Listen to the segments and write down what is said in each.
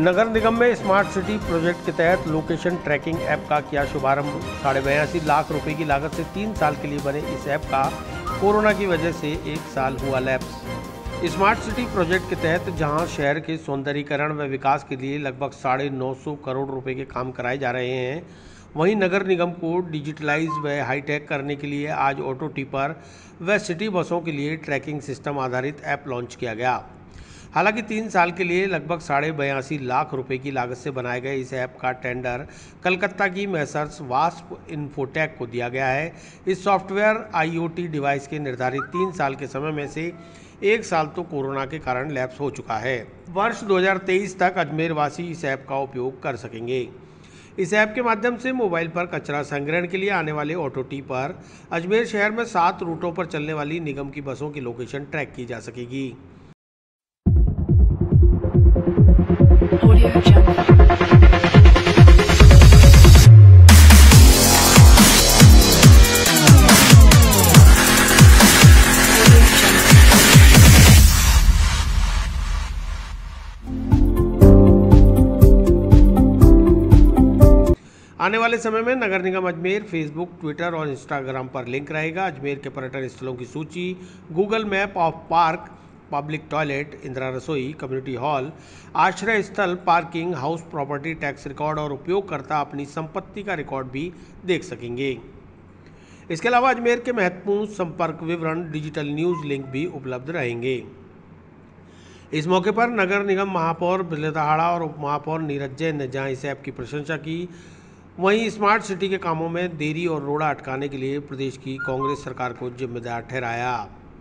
नगर निगम में smart city project के तहत लोकेशन ट्रैकिंग ऐप का किया शुभारंभ। 82.5 लाख रुपए की लागत से 3 साल के लिए बने इस ऐप का कोरोना की वजह से 1 साल हुआ लैप्स। स्मार्ट सिटी प्रोजेक्ट के तहत जहां शहर के सौंदर्यीकरण व विकास के लिए लगभग 950 करोड़ रुपए के काम कराए जा रहे हैं, वहीं नगर निगम को डिजिटलाइज व हाईटेक करने के लिए आज ऑटो टिपर व सिटी बसों के लिए ट्रैकिंग सिस्टम आधारित ऐप लॉन्च किया गया। हालांकि 3 साल के लिए लगभग 82.5 लाख रुपए की लागत से बनाए गए इस ऐप का टेंडर कलकत्ता की मैसर्स वास्प इन्फोटेक को दिया गया है। इस सॉफ्टवेयर IoT डिवाइस के निर्धारित 3 साल के समय में से 1 साल तो कोरोना के कारण लैप्स हो चुका है। वर्ष 2023 तक अजमेर वासी इस ऐप का उपयोग कर सकेंगे। इस ऐप के माध्यम से मोबाइल पर कचरा संग्रहण के लिए आने वाले ऑटो टिपर अजमेर शहर में 7 रूटों पर चलने वाली निगम की बसों की लोकेशन ट्रैक की जा सकेगी। आने वाले समय में नगर निगम अजमेर फेसबुक, ट्विटर और इंस्टाग्राम पर लिंक रहेगा। अजमेर के पर्यटन स्थलों की सूची, Google map of park, public toilet, Indira Rasoi, community hall, आश्रय स्थल, parking, house property tax record और उपयोगकर्ता अपनी संपत्ति का रिकॉर्ड भी देख सकेंगे। इसके अलावा अजमेर के महत्वपूर्ण संपर्क विवरण, डिजिटल न्यूज़ लिंक भी उपलब्ध रहेंगे। इस मौके पर नगर निगम महापौर बिजलदहाड़ा और उप महापौर नीरज जैन ने जहां इस ऐप की प्रशंसा की, वहीं स्मार्ट सिटी के कामों में देरी और रोड़ा अटकाने के लिए प्रदेश की कांग्रेस सरकार को जिम्मेदार ठहराया।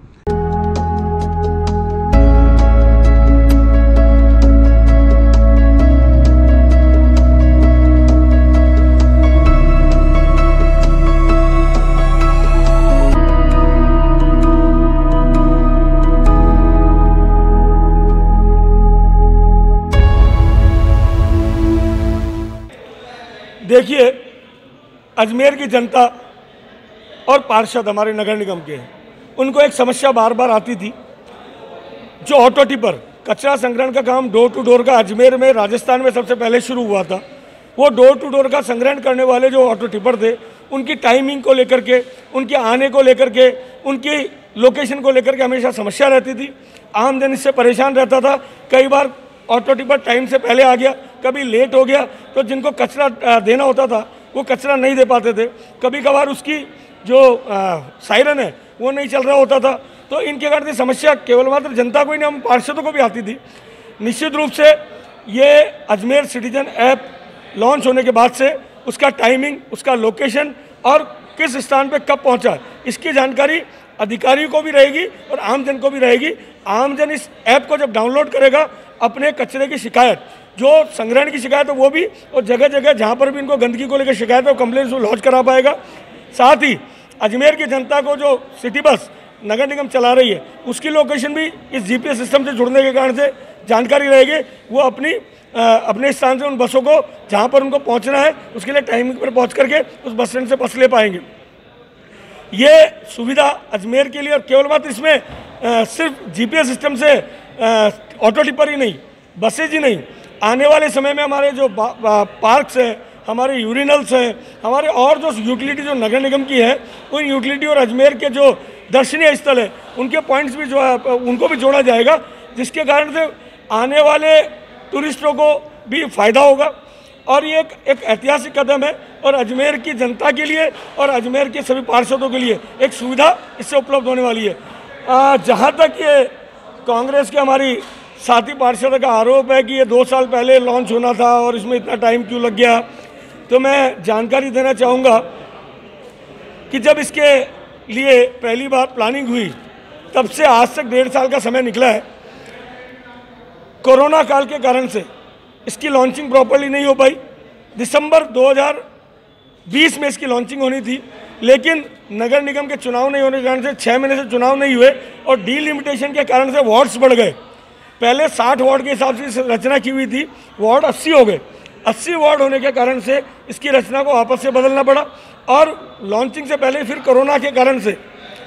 देखिए, अजमेर की जनता और पार्षद हमारे नगर निगम के, उनको एक समस्या बार बार आती थी। जो ऑटो टिपर कचरा संग्रहण का काम डोर टू डोर का अजमेर में, राजस्थान में सबसे पहले शुरू हुआ था, वो डोर टू डोर का संग्रहण करने वाले जो ऑटो टिपर थे, उनकी टाइमिंग को लेकर के, उनके आने को लेकर के, उनकी लोकेशन को लेकर के हमेशा समस्या रहती थी। आम जन इससे परेशान रहता था। कई बार ऑटो टिपर टाइम से पहले आ गया, कभी लेट हो गया, तो जिनको कचरा देना होता था वो कचरा नहीं दे पाते थे। कभी कभार उसकी जो सायरन है वो नहीं चल रहा होता था। तो इनके कारण समस्या केवल मात्र जनता को ही नहीं, हम पार्षदों को भी आती थी। निश्चित रूप से ये अजमेर सिटीजन ऐप लॉन्च होने के बाद से उसका टाइमिंग, उसका लोकेशन और किस स्थान पे कब पहुंचा, इसकी जानकारी अधिकारियों को भी रहेगी और आमजन को भी रहेगी। आमजन इस ऐप को जब डाउनलोड करेगा, अपने कचरे की शिकायत, जो संग्रहण की शिकायत है वो भी, और जगह जगह जहाँ पर भी इनको गंदगी को लेकर शिकायत है वो कंप्लेंट लॉन्च करा पाएगा। साथ ही अजमेर की जनता को जो सिटी बस नगर निगम चला रही है उसकी लोकेशन भी इस GPS सिस्टम से जुड़ने के कारण से जानकारी रहेगी। वो अपने स्थान से उन बसों को जहाँ पर उनको पहुँचना है उसके लिए टाइमिंग पर पहुँच करके उस बस स्टैंड से बस ले पाएंगे। ये सुविधा अजमेर के लिए, और केवल मात्र इसमें सिर्फ GPS सिस्टम से ऑटो टिपर ही नहीं, बसेज ही नहीं, आने वाले समय में हमारे जो पार्क्स हैं, हमारे यूरिनल्स हैं, हमारे और जो यूटिलिटी जो नगर निगम की है, उन यूटिलिटी और अजमेर के जो दर्शनीय स्थल है उनके पॉइंट्स भी जो है उनको भी जोड़ा जाएगा, जिसके कारण से आने वाले टूरिस्टों को भी फायदा होगा। और ये एक ऐतिहासिक कदम है और अजमेर की जनता के लिए और अजमेर के सभी पार्षदों के लिए एक सुविधा इससे उपलब्ध होने वाली है। जहाँ तक ये कांग्रेस के हमारी साथी पार्षद का आरोप है कि ये 2 साल पहले लॉन्च होना था और इसमें इतना टाइम क्यों लग गया, तो मैं जानकारी देना चाहूँगा कि जब इसके लिए पहली बार प्लानिंग हुई तब से आज तक 1.5 साल का समय निकला है। कोरोना काल के कारण से इसकी लॉन्चिंग प्रॉपर्ली नहीं हो पाई। दिसंबर 2020 में इसकी लॉन्चिंग होनी थी, लेकिन नगर निगम के चुनाव नहीं होने के कारण से 6 महीने से चुनाव नहीं हुए और डीलिमिटेशन के कारण से वार्ड्स बढ़ गए। पहले 60 वार्ड के हिसाब से रचना की हुई थी, वार्ड 80 हो गए। 80 वार्ड होने के कारण से इसकी रचना को वापस से बदलना पड़ा और लॉन्चिंग से पहले फिर कोरोना के कारण से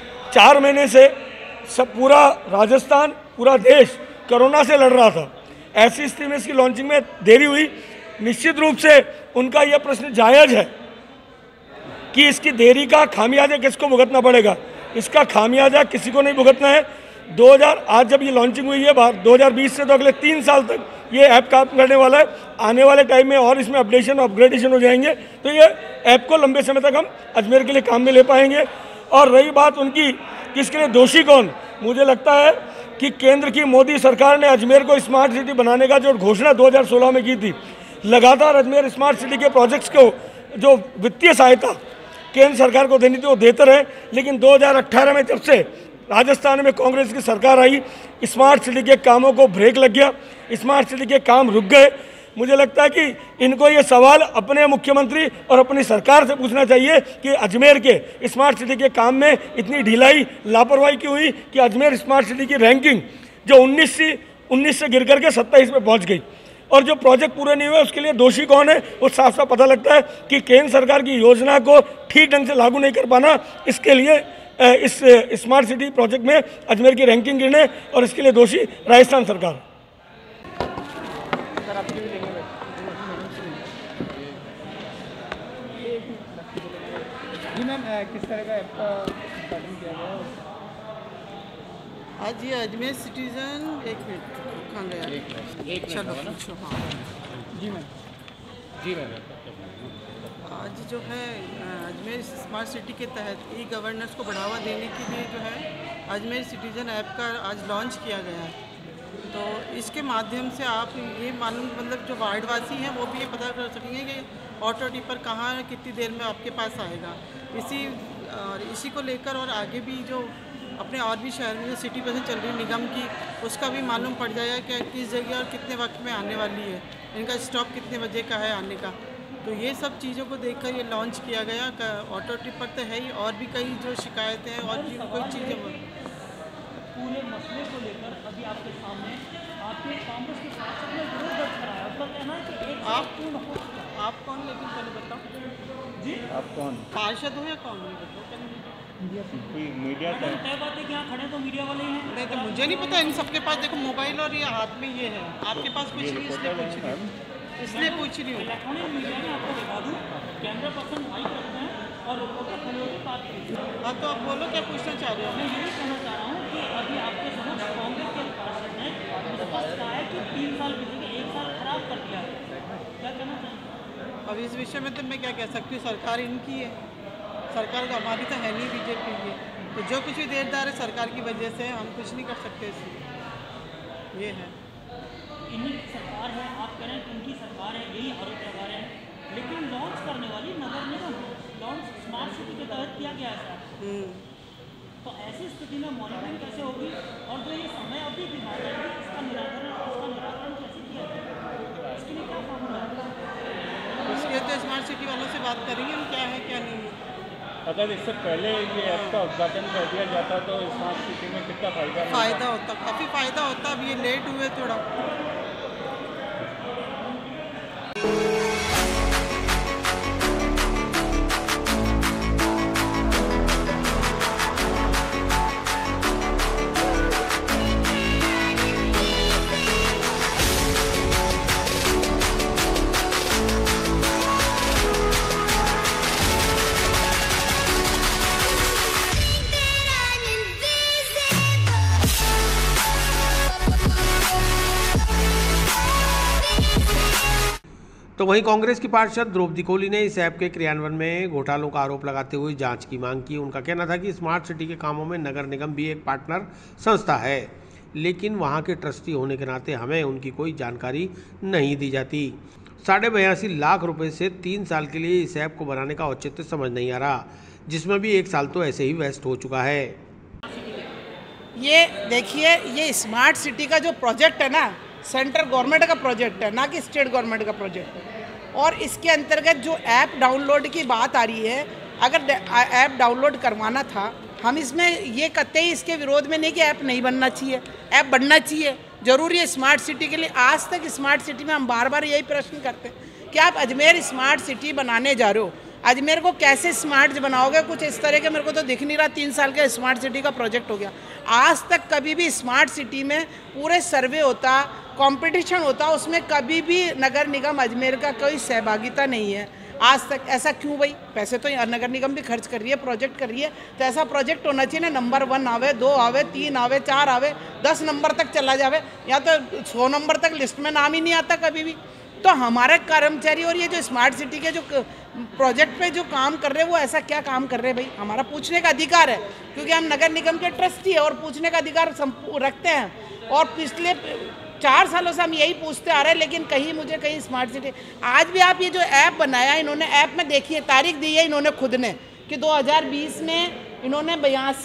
4 महीने से सब पूरा राजस्थान, पूरा देश कोरोना से लड़ रहा था। ऐसी स्थिति में इसकी लॉन्चिंग में देरी हुई। निश्चित रूप से उनका यह प्रश्न जायज़ है कि इसकी देरी का खामियाजा किसको भुगतना पड़ेगा। इसका खामियाजा किसी को नहीं भुगतना है। आज जब ये लॉन्चिंग हुई है 2020 से, तो अगले 3 साल तक ये ऐप काम करने वाला है। आने वाले टाइम में और इसमें अपडेशन अपग्रेडेशन हो जाएंगे, तो ये ऐप को लंबे समय तक हम अजमेर के लिए काम में ले पाएंगे। और रही बात उनकी कि इसके लिए दोषी कौन, मुझे लगता है कि केंद्र की मोदी सरकार ने अजमेर को स्मार्ट सिटी बनाने का जो घोषणा 2016 में की थी, लगातार अजमेर स्मार्ट सिटी के प्रोजेक्ट्स को जो वित्तीय सहायता केंद्र सरकार को देनी थी वो देते रहे। लेकिन 2018 में जब से राजस्थान में कांग्रेस की सरकार आई, स्मार्ट सिटी के कामों को ब्रेक लग गया, स्मार्ट सिटी के काम रुक गए। मुझे लगता है कि इनको ये सवाल अपने मुख्यमंत्री और अपनी सरकार से पूछना चाहिए कि अजमेर के स्मार्ट सिटी के काम में इतनी ढिलाई लापरवाही क्यों हुई कि अजमेर स्मार्ट सिटी की रैंकिंग जो 19 से गिर करके 27 पे पहुंच गई। और जो प्रोजेक्ट पूरे नहीं हुए उसके लिए दोषी कौन है, वो साफ साफ पता लगता है कि केंद्र सरकार की योजना को ठीक ढंग से लागू नहीं कर पाना, इसके लिए इस स्मार्ट सिटी प्रोजेक्ट में अजमेर की रैंकिंग गिरने, और इसके लिए दोषी राजस्थान सरकार। जी मैम, किस तरह का ऐप का उद्घाटन किया गया है? आज ये अजमेर सिटीजन एक मिनट कहाँ गया, चलो पूछो। हाँ जी मैम। आज जो है अजमेर स्मार्ट सिटी के तहत ई गवर्नेंस को बढ़ावा देने के लिए जो है अजमेर सिटीजन ऐप का आज लॉन्च किया गया है। तो इसके माध्यम से आप ये मालूम मतलब जो वार्डवासी हैं वो भी ये पता कर सकेंगे कि ऑटो टिपर कहाँ कितनी देर में आपके पास आएगा। इसी को लेकर और आगे भी जो अपने और भी शहर में जो सिटी बसें चल रही निगम की, उसका भी मालूम पड़ जाएगा कि किस जगह और कितने वक्त में आने वाली है, इनका स्टॉप कितने बजे का है आने का। तो ये सब चीज़ों को देखकर ये लॉन्च किया गया। ऑटो टिपर तो है ही, और भी कई जो शिकायतें हैं और भी कोई चीज़ें। पूरे मसले को लेकर अभी आपके सामने आपके कांग्रेस के सांसद ने विरोध दर्ज कराया। उसका कहना है कि एक आप कौन, लेकिन पहले बताओ जी, आप कौन, पार्षद हो या कौन, बताओ मीडिया का? तय बात है कि यहाँ खड़े तो मीडिया वाले ही हैं। नहीं तो मुझे नहीं पता, इन सबके पास देखो मोबाइल और ये हाथ में ये है, आपके पास कुछ नहीं, इसलिए पूछ रही हूँ। इलेक्ट्रॉनिक मीडिया में आपको बता दूँ, कैमरा पर्सन माइक रखते हैं और खड़े होकर बात करते हैं। हाँ तो आप बोलो, क्या पूछना चाह रहे हो? मैं यही कहना चाह रहा हूँ कि अभी आपके समक्ष कांग्रेस के पार्षद ने स्पष्ट कहा है कि 3 साल बीते के 1 साल खराब कर दिया है। क्या कहना चाहिए? अब इस विषय में तो मैं क्या कह सकती हूँ, सरकार इनकी है, सरकार का हमारी तो है नहीं, बीजेपी की है। तो जो कुछ भी देरदार है सरकार की वजह से, हम कुछ नहीं कर सकते इसमें। ये है, इन्हीं की सरकार है, आप कह रहे हैं कि इनकी सरकार है, यही आरोप लगा रहे हैं। लेकिन लॉन्च करने वाली नगर निगम लॉन्च स्मार्ट सिटी के तहत किया गया है। तो ऐसी स्थिति में मॉनिटरिंग कैसे होगी, और जो ये समय अवधि की बात है इसका निराकरण कैसे किया जाए, इसके लिए क्या फॉर्मूला है? इसके तो स्मार्ट सिटी वालों से बात करेंगे हम, क्या है क्या नहीं है। अगर इससे पहले ये ऐप का उद्घाटन कर दिया जाता तो स्मार्ट सिटी में कितना फ़ायदा होता, काफ़ी फ़ायदा होता। अब ये लेट हुए थोड़ा। तो वहीं कांग्रेस की पार्षद द्रौपदी कोली ने इस ऐप के क्रियान्वयन में घोटालों का आरोप लगाते हुए जांच की मांग की। उनका कहना था कि स्मार्ट सिटी के कामों में नगर निगम भी एक पार्टनर संस्था है, लेकिन वहां के ट्रस्टी होने के नाते हमें उनकी कोई जानकारी नहीं दी जाती। 82.5 लाख रुपए से 3 साल के लिए इस ऐप को बनाने का औचित्य समझ नहीं आ रहा, जिसमें भी 1 साल तो ऐसे ही वेस्ट हो चुका है। ये देखिए, ये स्मार्ट सिटी का जो प्रोजेक्ट है ना, सेंट्रल गवर्नमेंट का प्रोजेक्ट है, ना कि स्टेट गवर्नमेंट का प्रोजेक्ट है। और इसके अंतर्गत जो ऐप डाउनलोड की बात आ रही है, अगर ऐप डाउनलोड करवाना था, हम इसमें ये कतई इसके विरोध में नहीं कि ऐप नहीं बनना चाहिए, ऐप बनना चाहिए, जरूरी है स्मार्ट सिटी के लिए। आज तक स्मार्ट सिटी में हम बार बार यही प्रश्न करते हैं कि आप अजमेर स्मार्ट सिटी बनाने जा रहे हो, अजमेर को कैसे स्मार्ट बनाओगे? कुछ इस तरह के मेरे को तो दिख नहीं रहा। 3 साल का स्मार्ट सिटी का प्रोजेक्ट हो गया। आज तक कभी भी स्मार्ट सिटी में पूरे सर्वे होता, कंपटीशन होता है उसमें कभी भी नगर निगम अजमेर का कोई सहभागिता नहीं है आज तक। ऐसा क्यों भाई? पैसे तो नगर निगम भी खर्च कर रही है, प्रोजेक्ट कर रही है, तो ऐसा प्रोजेक्ट होना चाहिए ना, नंबर 1 आवे, 2 आवे, 3 आवे, 4 आवे, 10 नंबर तक चला जावे, या तो 100 नंबर तक लिस्ट में नाम ही नहीं आता कभी भी। तो हमारे कर्मचारी और ये जो स्मार्ट सिटी के जो प्रोजेक्ट पे जो काम कर रहे हैं वो ऐसा क्या काम कर रहे हैं भाई? हमारा पूछने का अधिकार है, क्योंकि हम नगर निगम के ट्रस्टी है और पूछने का अधिकार रखते हैं। और पिछले 4 सालों से हम यही पूछते आ रहे हैं, लेकिन कहीं स्मार्ट सिटी। आज भी आप ये जो ऐप बनाया इन्होंने, ऐप में देखिए तारीख दी है इन्होंने खुद ने कि 2020 में इन्होंने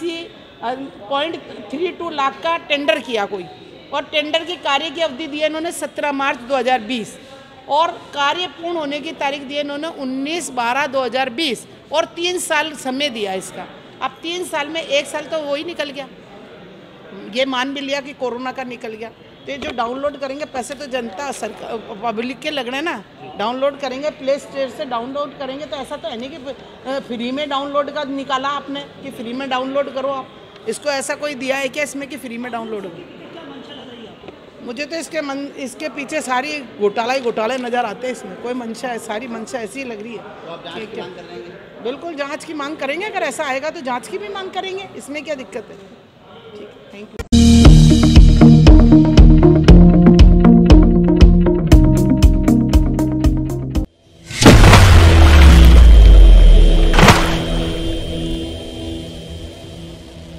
82.32 लाख का टेंडर किया कोई, और टेंडर की कार्य की अवधि दी है इन्होंने 17 मार्च 2020, और कार्य पूर्ण होने की तारीख दी है इन्होंने 19/12/2020, और 3 साल समय दिया इसका। अब 3 साल में 1 साल तो वही निकल गया, ये मान भी लिया कि कोरोना का निकल गया। तो ये जो डाउनलोड करेंगे पैसे तो जनता सरकार पब्लिक के लगने ना, डाउनलोड करेंगे प्ले स्टोर से डाउनलोड करेंगे, तो ऐसा तो है नहीं कि फ्री में डाउनलोड का निकाला आपने कि फ्री में डाउनलोड करो आप। इसको ऐसा कोई दिया है क्या इसमें कि फ्री में डाउनलोड हो? मुझे तो इसके पीछे सारी घोटाले नज़र आते हैं। इसमें कोई मंशा है, सारी मंशा ऐसी लग रही है। तो आप जांच की मांग कर रहे हैं? बिल्कुल जांच की मांग करेंगे, अगर ऐसा आएगा तो जांच की भी मांग करेंगे, इसमें क्या दिक्कत है? ठीक, थैंक यू।